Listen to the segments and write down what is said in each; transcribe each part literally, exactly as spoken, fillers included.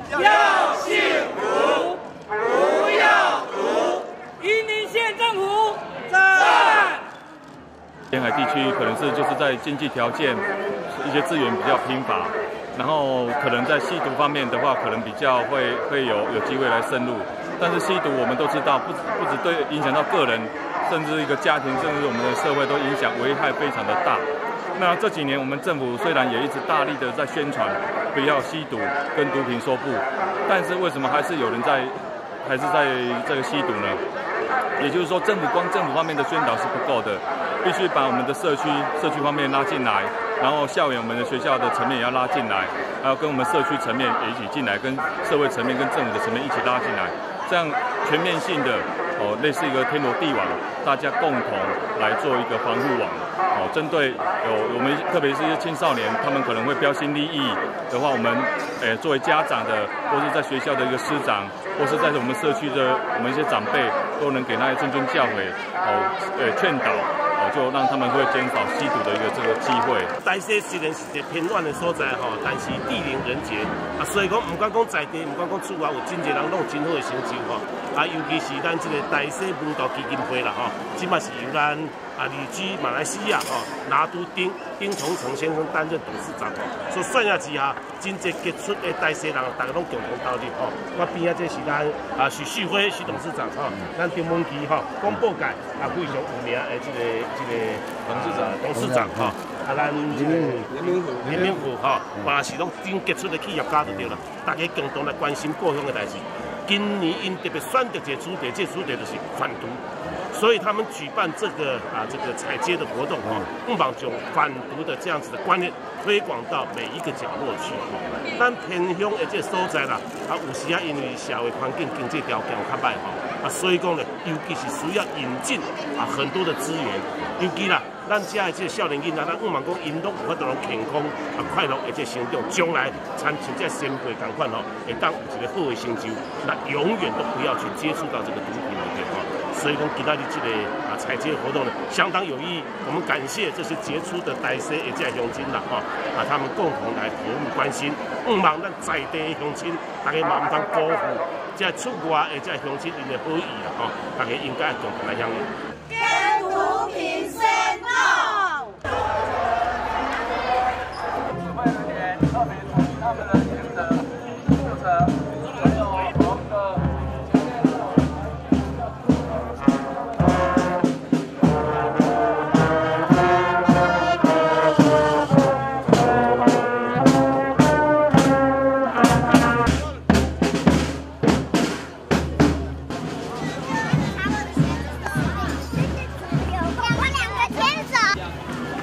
要幸福，不要毒。云林县政府赞。 沿海地区可能是就是在经济条件、一些资源比较贫乏，然后可能在吸毒方面的话，可能比较会会有有机会来深入。但是吸毒我们都知道，不止不止对影响到个人，甚至一个家庭，甚至我们的社会都影响危害非常的大。那这几年我们政府虽然也一直大力的在宣传不要吸毒跟毒品说不，但是为什么还是有人在还是在这个吸毒呢？也就是说，政府光政府方面的宣导是不够的，必须把我们的社区社区方面拉进来，然后校园我们的学校的层面也要拉进来，还有跟我们社区层面也一起进来，跟社会层面跟政府的层面一起拉进来，这样全面性的哦，类似一个天罗地网，大家共同来做一个防护网。哦，针对有我们特别是一些青少年，他们可能会标新立异的话，我们诶、呃、作为家长的，或是在学校的一个师长，或是在我们社区的我们一些长辈，都能给他谆谆教诲，哦，呃劝导，哦，就让他们会减少吸毒的一个这个机会。 台西虽然是一个偏远的所在吼，但是地灵人杰啊，所以讲唔管讲在地，唔管讲厝外，有真侪人拢有真好的成就吼。啊，尤其是咱这个台西文教基金会啦吼，即嘛是由咱啊，旅居马来西亚哦，拿督丁丁崇成先生担任董事长哦，所以算下之下，真侪杰出的台西人，大家拢共同投入哦。我边啊，这是咱啊许旭辉许董事长哈，咱丁文琪哈广播界啊非常有名的这个这个董事长董事长哈，啊咱这个联名户联名户哈，嘛是拢真杰出的企业家就对了，大家共同来关心故乡的代志。今年因特别选择一个主题，这主题就是反毒。所以他们举办这个啊这个采接的活动啊，希望将反毒的这样子的观念推广到每一个角落去。但偏乡的这所在啦，啊有时啊因为社会环境经济条件较歹吼，啊所以讲呢，尤其是需要引进啊很多的资源，尤其啦，咱家的这少年囡仔，咱希望讲因拢有法度能健康啊快乐而且成长，将来参像这先辈同款吼，会当有一个好的成就，那永远都不要去接触到这个毒品里面哈。所以讲，今仔日这个啊采接活动呢，相当有意义。我们感谢这些杰出的台西的这乡亲啦，哈啊，他们共同来投入关心，希望咱在地的乡亲，大家嘛唔通辜负这出外的这乡亲因的好意啦，哈，大家应该共同来响应。 跟毒品 say no。会人员特别注意他们的原则、负责，还有我们的。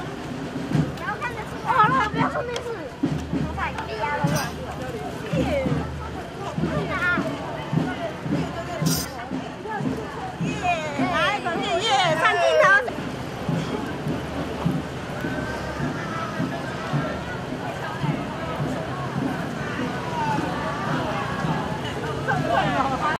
不要说那是，我把牙都忘掉。